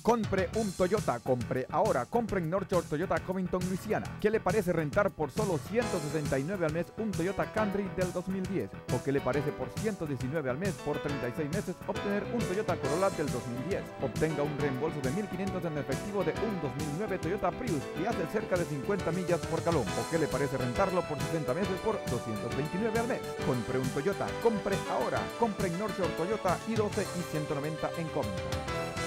Compre un Toyota, compre ahora, compre en North Shore Toyota Covington, Luisiana. ¿Qué le parece rentar por solo $169 al mes un Toyota Camry del 2010? ¿O qué le parece por $119 al mes por 36 meses obtener un Toyota Corolla del 2010? Obtenga un reembolso de $1,500 en efectivo de un 2009 Toyota Prius y hace cerca de 50 millas por galón. ¿O qué le parece rentarlo por 60 meses por $229 al mes? Compre un Toyota, compre ahora, compre en North Shore Toyota I-12 y 190 en Covington.